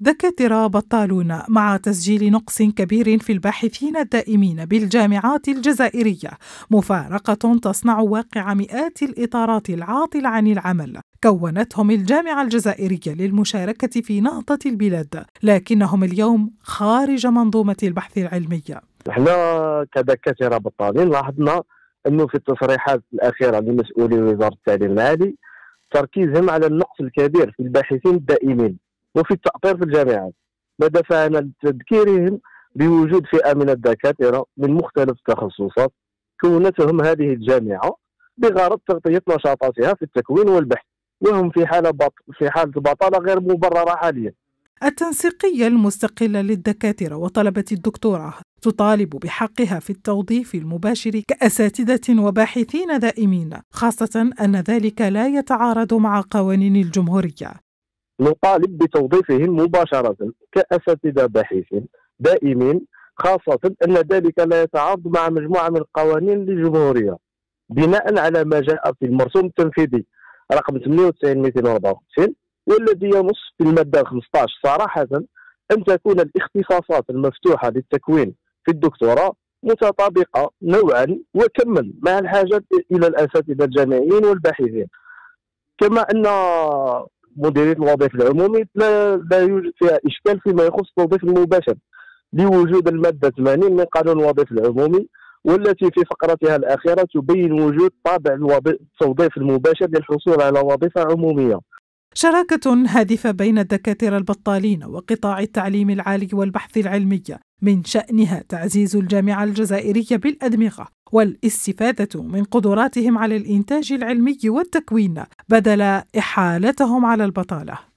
دكاترة بطالون مع تسجيل نقص كبير في الباحثين الدائمين بالجامعات الجزائرية، مفارقة تصنع واقع مئات الإطارات العاطلة عن العمل كونتهم الجامعة الجزائرية للمشاركة في نهضة البلاد، لكنهم اليوم خارج منظومة البحث العلمي. احنا كدكاترة بطالين لاحظنا أنه في التصريحات الأخيرة لمسؤولي وزارة التعليم العالي تركيزهم على النقص الكبير في الباحثين الدائمين وفي التأطير في الجامعات، ما دفعنا لتذكيرهم بوجود فئة من الدكاترة من مختلف التخصصات كونتهم هذه الجامعة بغرض تغطية نشاطاتها في التكوين والبحث، وهم في حالة بطالة غير مبررة حاليا. التنسيقية المستقلة للدكاترة وطلبة الدكتوراه تطالب بحقها في التوظيف المباشر كأساتذة وباحثين دائمين، خاصة أن ذلك لا يتعارض مع قوانين الجمهورية. نطالب بتوظيفهم مباشرة كأساتذة باحثين دائمين، خاصة أن ذلك لا يتعارض مع مجموعة من القوانين الجمهورية بناء على ما جاء في المرسوم التنفيذي رقم 98/254 والذي ينص في المادة 15 صراحة أن تكون الاختصاصات المفتوحة للتكوين في الدكتوراه متطابقة نوعا وكما مع الحاجة إلى الأساتذة الجامعيين والباحثين، كما أن مديرية الوظيفة العمومي لا يوجد فيها إشكال فيما يخص التوظيف المباشر لوجود المادة 80 من قانون الوظيفة العمومي، والتي في فقرتها الأخيرة تبين وجود طابع التوظيف المباشر للحصول على وظيفة عمومية. شراكة هادفة بين الدكاترة البطالين وقطاع التعليم العالي والبحث العلمي من شأنها تعزيز الجامعة الجزائرية بالأدمغة والاستفادة من قدراتهم على الإنتاج العلمي والتكوين بدل إحالتهم على البطالة.